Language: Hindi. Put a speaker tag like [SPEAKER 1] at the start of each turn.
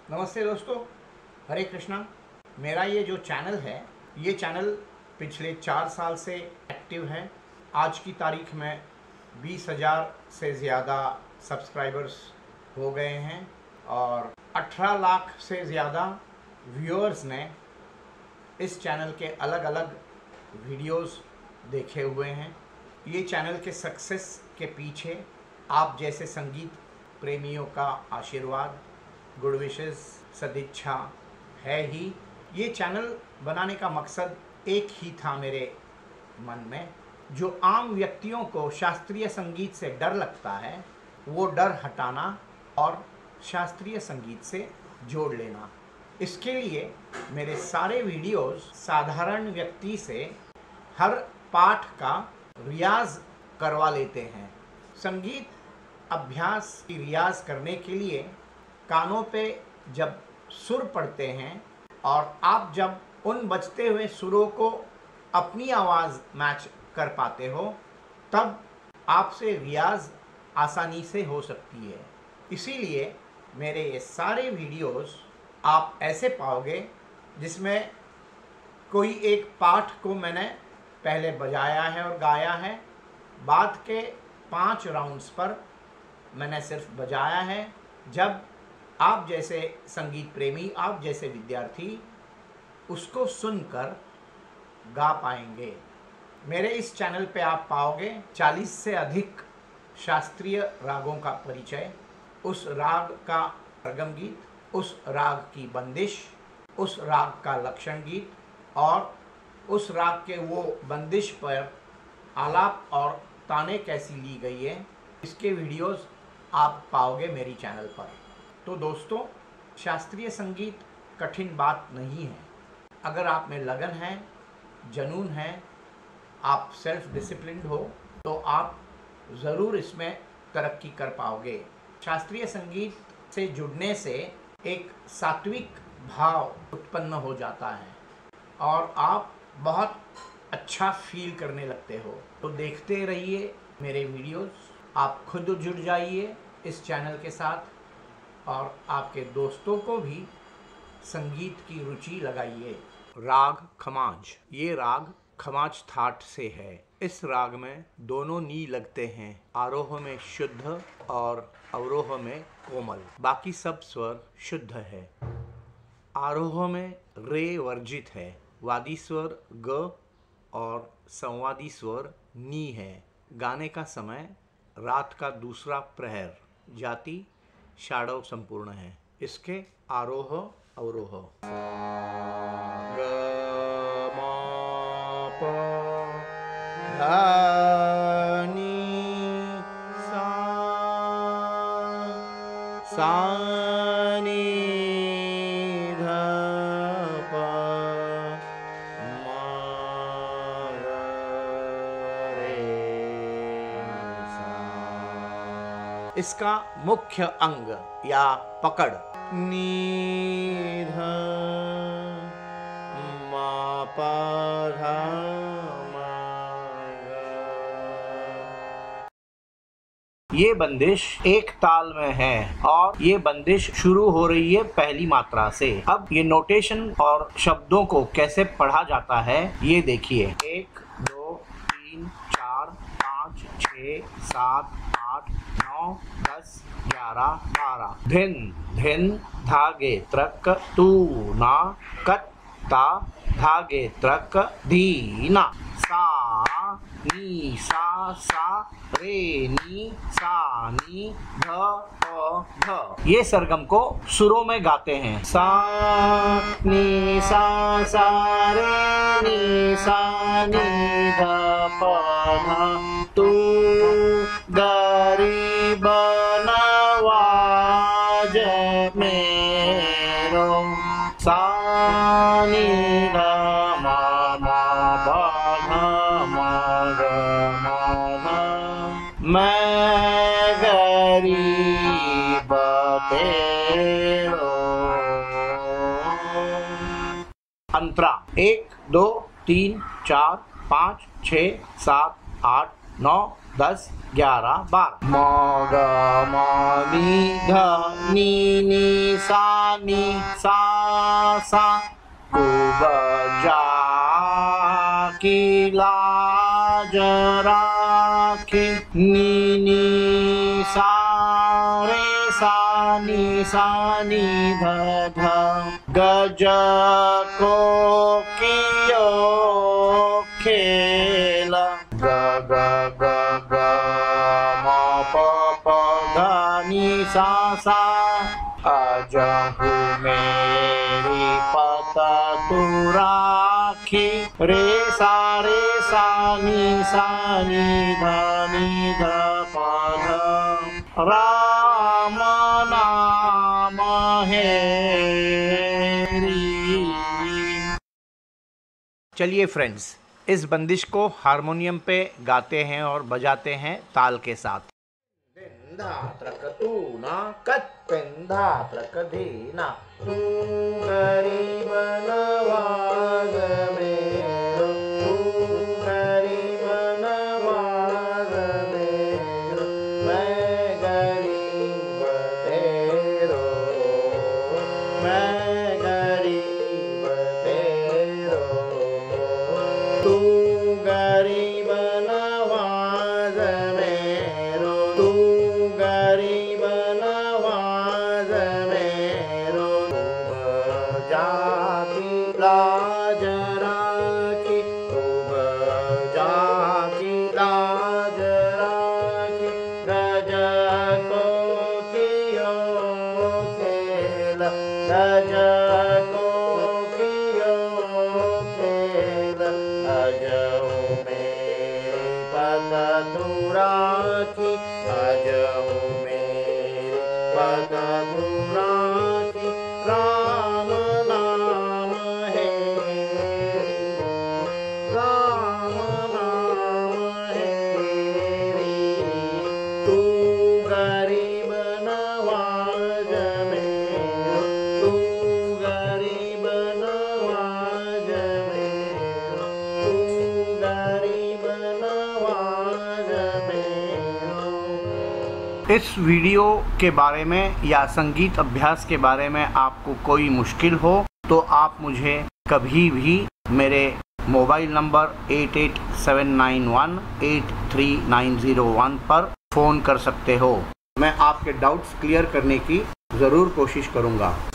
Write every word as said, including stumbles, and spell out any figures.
[SPEAKER 1] नमस्ते दोस्तों, हरे कृष्णा। मेरा ये जो चैनल है, ये चैनल पिछले चार साल से एक्टिव है। आज की तारीख में बीस हज़ार से ज़्यादा सब्सक्राइबर्स हो गए हैं और अठारह लाख से ज़्यादा व्यूअर्स ने इस चैनल के अलग अलग वीडियोस देखे हुए हैं। ये चैनल के सक्सेस के पीछे आप जैसे संगीत प्रेमियों का आशीर्वाद, गुड विशेस, सदिच्छा है ही। ये चैनल बनाने का मकसद एक ही था मेरे मन में। जो आम व्यक्तियों को शास्त्रीय संगीत से डर लगता है, वो डर हटाना और शास्त्रीय संगीत से जोड़ लेना। इसके लिए मेरे सारे वीडियोस साधारण व्यक्ति से हर पाठ का रियाज करवा लेते हैं। संगीत अभ्यास की रियाज करने के लिए कानों पे जब सुर पड़ते हैं और आप जब उन बजते हुए सुरों को अपनी आवाज़ मैच कर पाते हो, तब आपसे रियाज आसानी से हो सकती है। इसीलिए मेरे ये सारे वीडियोस आप ऐसे पाओगे जिसमें कोई एक पाठ को मैंने पहले बजाया है और गाया है, बाद के पाँच राउंड्स पर मैंने सिर्फ बजाया है। जब आप जैसे संगीत प्रेमी, आप जैसे विद्यार्थी उसको सुनकर गा पाएंगे। मेरे इस चैनल पे आप पाओगे चालीस से अधिक शास्त्रीय रागों का परिचय, उस राग का सरगम गीत, उस राग की बंदिश, उस राग का लक्षण गीत और उस राग के वो बंदिश पर आलाप और ताने कैसी ली गई है, इसके वीडियोस आप पाओगे मेरी चैनल पर। तो दोस्तों, शास्त्रीय संगीत कठिन बात नहीं है। अगर आप में लगन है, जुनून है, आप सेल्फ डिसिप्लिन्ड हो, तो आप ज़रूर इसमें तरक्की कर पाओगे। शास्त्रीय संगीत से जुड़ने से एक सात्विक भाव उत्पन्न हो जाता है और आप बहुत अच्छा फील करने लगते हो। तो देखते रहिए मेरे वीडियोस, आप खुद जुड़ जाइए इस चैनल के साथ और आपके दोस्तों को भी संगीत की रुचि लगाइए। राग खमाज, ये राग खमाज थाट से है। इस राग में दोनों नी लगते हैं, आरोह में शुद्ध और अवरोह में कोमल, बाकी सब स्वर शुद्ध है। आरोह में रे वर्जित है, वादी स्वर ग और संवादी स्वर नी है। गाने का समय रात का दूसरा प्रहर, जाति षाडव संपूर्ण है। इसके आरोह अवरोह ग म प ध नि सा सा नि ध प म ग रे सा। इसका मुख्य अंग या पकड़ नी ध म प ध म ग। ये बंदिश एक ताल में है और ये बंदिश शुरू हो रही है पहली मात्रा से। अब ये नोटेशन और शब्दों को कैसे पढ़ा जाता है ये देखिए। एक, दो, तीन, चार, पाँच, छः, सात, आठ, नौ, दस, ग्यारह, बारह। धिन धिन धागे त्रक तू ना कत ता धागे त्रक दीना। सा नी सा सा रे नी सा नी ध प ध। ये सरगम को सुरों में गाते हैं। सा नी सा सा रे नी सा नी ध प ध। तू गरीब नवाज मेरो, सा नी ध म म प ध म ग म ध। मैं गरीब तेरो। अंतरा एक, दो, तीन, चार, पाँच, छः, सात, आठ, नौ, दस ग्यारह बारह। म ग म नी ध नी नी सा नी सा सा कु ब जा की ला जरा की नी नी सा रे सा नी सा नी ध ध ग ज को कियो खेल ग ग ग ग म प प ध नी सा सा अजहु मेरी पत तू राखी रे सा रे सा नी सा नी ध नी ध प ध राम नाम है। चलिए फ्रेंड्स, इस बंदिश को हारमोनियम पे गाते हैं और बजाते हैं ताल के साथ। ना कत धीना तू गरीब नवाज मेरो, तू गरीब नवाज मेरो, मैं गरीब तेरो, मैं गरीब तेरो, तू गरीब नवाज मेरो, तू गरीब नवाज मेरो, जाकी लाज राखी, खूब जाकी लाज राखी, गज को कियो खेल, गज को कियो खेल, अजहु मेरी पत तू राखी, अजहु मेरी पत तू राखी, राम नाम है, राम नाम है। तू गरीब नवाज मेरो, तू गरीब नवाज मेरो, तू गरीब नवाज मेरो। इस वीडियो के बारे में या संगीत अभ्यास के बारे में आपको कोई मुश्किल हो तो आप मुझे कभी भी मेरे mobile number eight eight seven nine one eight three nine zero one पर फ़ोन कर सकते हो। मैं आपके डाउट्स क्लियर करने की ज़रूर कोशिश करूँगा।